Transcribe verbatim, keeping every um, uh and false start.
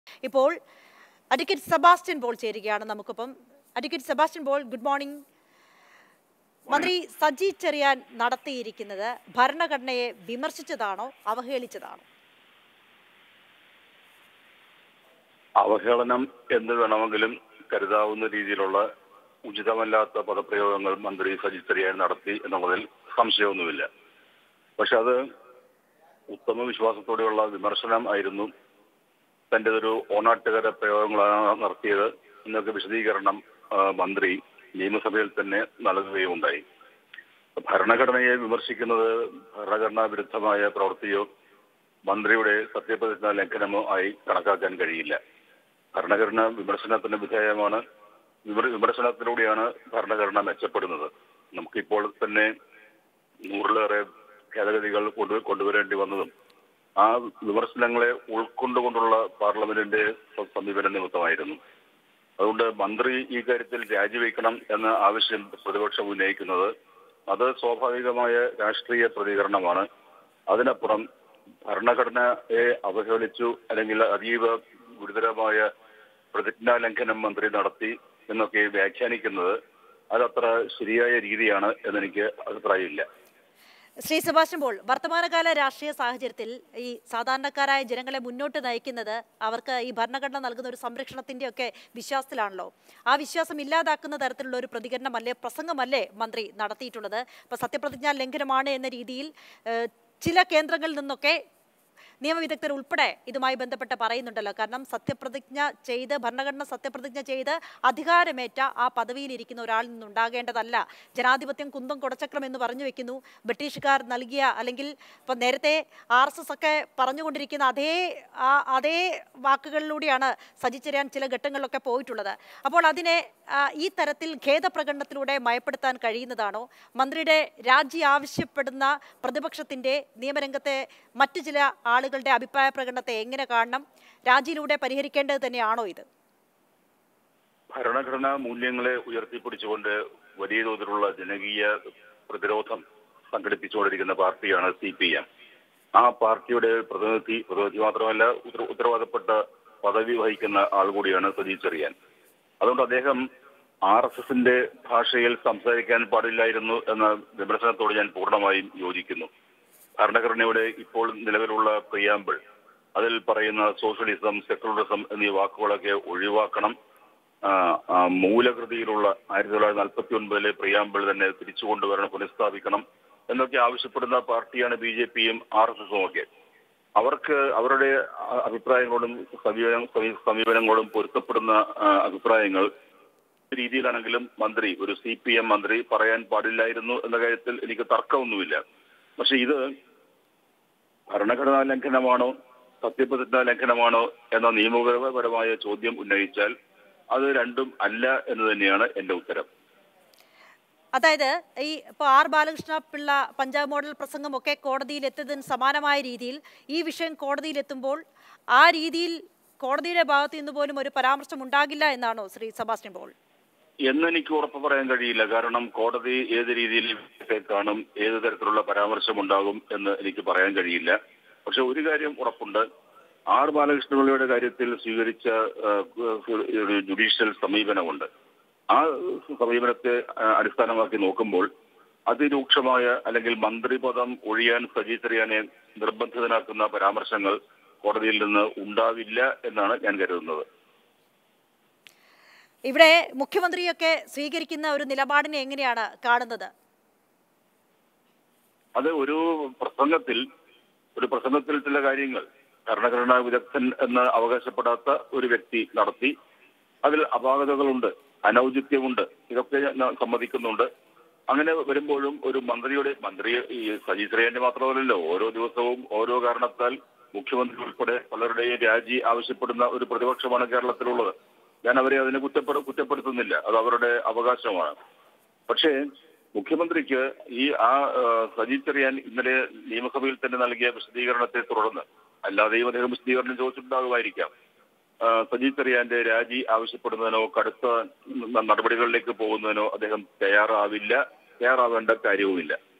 ഇപ്പോൾ അഡ്വക്കേറ്റ് സെബാസ്റ്റ്യൻ പോൾ ചേരുകയാണ് നമുക്കൊപ്പം. Advocate Sebastian Paul, good morning. മന്ത്രി സജി ചെറിയാൻ നടത്തിയിരിക്കുന്നത് ഭരണഘടനയെ വിമർശിച്ചതാണോ അവഹേളിച്ചതാണോ? അവഹേളനം എന്ന് വേണമെങ്കിലും കരുതാവുന്ന രീതിയിലുള്ള ഉചിതമല്ലാത്ത പദപ്രയോഗങ്ങൾ മന്ത്രി സജി ചെറിയാൻ നടത്തി എന്നുള്ളതിൽ സംശയമൊന്നുമില്ല. പക്ഷെ അത് ഉത്തമ വിശ്വാസത്തോടെയുള്ള വിമർശനം ആയിരുന്നു. തൻ്റെ ഒരു ഓണാട്ടുകര പ്രയോഗങ്ങളാണ് നടത്തിയത് എന്നൊക്കെ വിശദീകരണം മന്ത്രി നിയമസഭയിൽ തന്നെ നൽകുകയും ഉണ്ടായി. ഭരണഘടനയെ വിമർശിക്കുന്നത് ഭരണഘടനാ വിരുദ്ധമായ പ്രവൃത്തിയോ മന്ത്രിയുടെ സത്യപ്രതിജ്ഞാ ലംഘനമോ ആയി കണക്കാക്കാൻ കഴിയില്ല. ഭരണഘടന വിമർശനത്തിന് വിധേയമാണ്. വിമർശനത്തിലൂടെയാണ് ഭരണഘടന മെച്ചപ്പെടുന്നത്. നമുക്കിപ്പോൾ തന്നെ നൂറിലേറെ ഭേദഗതികൾ കൊണ്ടു കൊണ്ടുവരേണ്ടി വന്നതും ആ വിമർശനങ്ങളെ ഉൾക്കൊണ്ടുകൊണ്ടുള്ള പാർലമെന്റിന്റെ സമീപന നിമിത്തമായിരുന്നു. അതുകൊണ്ട് മന്ത്രി ഈ കാര്യത്തിൽ രാജിവെക്കണം എന്ന ആവശ്യം പ്രതിപക്ഷം ഉന്നയിക്കുന്നത് അത് സ്വാഭാവികമായ രാഷ്ട്രീയ പ്രതികരണമാണ്. അതിനപ്പുറം ഭരണഘടനയെ അവഹേളിച്ചു അല്ലെങ്കിൽ അതീവ ഗുരുതരമായ പ്രതിജ്ഞാ ലംഘനം മന്ത്രി നടത്തി എന്നൊക്കെ വ്യാഖ്യാനിക്കുന്നത് അതത്ര ശരിയായ രീതിയാണ് എന്നെനിക്ക് അഭിപ്രായമില്ല. ശ്രീ സെബാസ്റ്റ്യൻ പോൾ, വർത്തമാനകാല രാഷ്ട്രീയ സാഹചര്യത്തിൽ ഈ സാധാരണക്കാരായ ജനങ്ങളെ മുന്നോട്ട് നയിക്കുന്നത് അവർക്ക് ഈ ഭരണഘടന നൽകുന്ന ഒരു സംരക്ഷണത്തിന്റെ ഒക്കെ വിശ്വാസത്തിലാണല്ലോ. ആ വിശ്വാസം ഇല്ലാതാക്കുന്ന തരത്തിലുള്ള ഒരു പ്രതികരണമല്ലേ, പ്രസംഗമല്ലേ മന്ത്രി നടത്തിയിട്ടുള്ളത്? ഇപ്പൊ സത്യപ്രതിജ്ഞാ ലംഘനമാണ് എന്ന രീതിയിൽ ചില കേന്ദ്രങ്ങളിൽ നിന്നൊക്കെ നിയമവിദഗ്ധർ ഉൾപ്പെടെ ഇതുമായി ബന്ധപ്പെട്ട് പറയുന്നുണ്ടല്ലോ. കാരണം സത്യപ്രതിജ്ഞ ചെയ്ത് ഭരണഘടന സത്യപ്രതിജ്ഞ ചെയ്ത് അധികാരമേറ്റ ആ പദവിയിലിരിക്കുന്ന ഒരാളിൽ നിന്നുണ്ടാകേണ്ടതല്ല. ജനാധിപത്യം കുന്തം കുടച്ചക്രം എന്ന് പറഞ്ഞു വെക്കുന്നു. ബ്രിട്ടീഷുകാർ നൽകിയ അല്ലെങ്കിൽ ഇപ്പം നേരത്തെ ആർ എസ് എസ് ഒക്കെ പറഞ്ഞുകൊണ്ടിരിക്കുന്ന അതേ അതേ വാക്കുകളിലൂടെയാണ് സജി ചെറിയാൻ ചില ഘട്ടങ്ങളിലൊക്കെ പോയിട്ടുള്ളത്. അപ്പോൾ അതിനെ ഈ തരത്തിൽ ഖേദപ്രകടനത്തിലൂടെ മയപ്പെടുത്താൻ കഴിയുന്നതാണോ? മന്ത്രിയുടെ രാജി ആവശ്യപ്പെടുന്ന പ്രതിപക്ഷത്തിന്റെ നിയമരംഗത്തെ മറ്റു ചില ആളുകളുടെ അഭിപ്രായ പ്രകടനത്തെ എങ്ങനെ കാണണം? രാജിയിലൂടെ പരിഹരിക്കേണ്ടത് തന്നെയാണോ ഇത്? ഭരണഘടനാ മൂല്യങ്ങളെ ഉയർത്തിപ്പിടിച്ചുകൊണ്ട് വലിയ തോതിലുള്ള ജനകീയ പ്രതിരോധം സംഘടിപ്പിച്ചുകൊണ്ടിരിക്കുന്ന പാർട്ടിയാണ് സി പി എം. ആ പാർട്ടിയുടെ പ്രതിനിധി പ്രതിനിധി മാത്രമല്ല ഉത്തരവാദപ്പെട്ട പദവി വഹിക്കുന്ന ആൾ കൂടിയാണ് സജി ചെറിയാൻ. അതുകൊണ്ട് അദ്ദേഹം ആർ എസ് എസിന്റെ ഭാഷയിൽ സംസാരിക്കാൻ പാടില്ലായിരുന്നു എന്ന വിമർശനത്തോട് ഞാൻ പൂർണ്ണമായും യോജിക്കുന്നു. ഭരണഘടനയുടെ ഇപ്പോൾ നിലവിലുള്ള പ്രിയാമ്പിൾ, അതിൽ പറയുന്ന സോഷ്യലിസം, സെക്യുലറിസം എന്നീ വാക്കുകളൊക്കെ ഒഴിവാക്കണം. മൂലകൃതിയിലുള്ള ആയിരത്തി തൊള്ളായിരത്തി നാൽപ്പത്തി ഒൻപതിലെ പ്രിയാമ്പിൾ തന്നെ തിരിച്ചു കൊണ്ടുവരണം, പുനഃസ്ഥാപിക്കണം എന്നൊക്കെ ആവശ്യപ്പെടുന്ന പാർട്ടിയാണ് ബി ജെ പിയും ആർ എസ് എസും ഒക്കെ. അവർക്ക് അവരുടെ അഭിപ്രായങ്ങളോടും സമീപനം സമീപനങ്ങളോടും പൊരുത്തപ്പെടുന്ന അഭിപ്രായങ്ങൾ രീതിയിലാണെങ്കിലും മന്ത്രി, ഒരു സി പി എം മന്ത്രി പറയാൻ പാടില്ലായിരുന്നു എന്ന കാര്യത്തിൽ എനിക്ക് തർക്കമൊന്നുമില്ല. പക്ഷെ ഇത് ഭരണഘടനാ ലംഘനമാണോ സത്യപ്രതിജ്ഞാ ലംഘനമാണോ എന്ന നിയമപരമായ ചോദ്യം ഉന്നയിച്ചാൽ അത് രണ്ടും അല്ല എന്ന് തന്നെയാണ് എന്റെ ഉത്തരം. അതായത് ഈ ഇപ്പോൾ ആർ ബാലകൃഷ്ണ പിള്ള പഞ്ചാബ് മോഡൽ പ്രസംഗമൊക്കെ കോടതിയിൽ എത്തിയതിന് സമാനമായ രീതിയിൽ ഈ വിഷയം കോടതിയിലെത്തുമ്പോൾ ആ രീതിയിൽ കോടതിയുടെ ഭാഗത്ത് നിന്ന് പോലും ഒരു പരാമർശം ഉണ്ടാകില്ല എന്നാണോ ശ്രീ സെബാസ്റ്റ്യൻ പോൾ? എന്നെനിക്ക് ഉറപ്പ് പറയാൻ കഴിയില്ല. കാരണം കോടതി ഏത് രീതിയിൽ കാണും, ഏത് തരത്തിലുള്ള പരാമർശം ഉണ്ടാകും എന്ന് എനിക്ക് പറയാൻ കഴിയില്ല. പക്ഷെ ഒരു കാര്യം ഉറപ്പുണ്ട്, ആർ ബാലകൃഷ്ണപിള്ളയുടെ കാര്യത്തിൽ സ്വീകരിച്ച ഒരു ജുഡീഷ്യൽ സമീപനമുണ്ട്. ആ സമീപനത്തെ അടിസ്ഥാനമാക്കി നോക്കുമ്പോൾ അതിരൂക്ഷമായ അല്ലെങ്കിൽ മന്ത്രിപദം ഒഴിയാൻ സജി ചെറിയാനെ നിർബന്ധിതനാക്കുന്ന പരാമർശങ്ങൾ കോടതിയിൽ നിന്ന് ഉണ്ടാവില്ല എന്നാണ് ഞാൻ കരുതുന്നത്. ഇവിടെ മുഖ്യമന്ത്രിയൊക്കെ സ്വീകരിക്കുന്ന ഒരു നിലപാടിനെ എങ്ങനെയാണ് കാണുന്നത്? അത് ഒരു പ്രസംഗത്തിൽ ഒരു പ്രസംഗത്തിൽ ചില കാര്യങ്ങൾ ഭരണഘടനാ വിദഗ്ധൻ എന്ന് അവകാശപ്പെടാത്ത ഒരു വ്യക്തി നടത്തി. അതിൽ അപാകതകളുണ്ട്, അനൗചിത്യമുണ്ട്, ഇതൊക്കെ ഞാൻ സമ്മതിക്കുന്നുണ്ട്. അങ്ങനെ വരുമ്പോഴും ഒരു മന്ത്രിയുടെ മന്ത്രി ഈ സജി ചെറിയാന്റെ മാത്രമല്ലല്ലോ, ഓരോ ദിവസവും ഓരോ കാരണത്താൽ മുഖ്യമന്ത്രി ഉൾപ്പെടെ പലരുടെയും രാജി ആവശ്യപ്പെടുന്ന ഒരു പ്രതിപക്ഷമാണ് കേരളത്തിലുള്ളത്. ഞാൻ അവരെ അതിനെ കുറ്റപ്പെടു കുറ്റപ്പെടുത്തുന്നില്ല അത് അവരുടെ അവകാശമാണ്. പക്ഷേ മുഖ്യമന്ത്രിക്ക് ഈ ആ സജി ചെറിയാൻ ഇന്നലെ നിയമസഭയിൽ തന്നെ നൽകിയ വിശദീകരണത്തെ തുടർന്ന്, അല്ലാതെയും അദ്ദേഹം വിശദീകരണം ചോദിച്ചിട്ടുണ്ടാകുമായിരിക്കാം, സജി ചെറിയാന്റെ രാജി ആവശ്യപ്പെടുന്നതിനോ കടുത്ത നടപടികളിലേക്ക് പോകുന്നതിനോ അദ്ദേഹം തയ്യാറാവില്ല, തയ്യാറാവേണ്ട കാര്യവുമില്ല.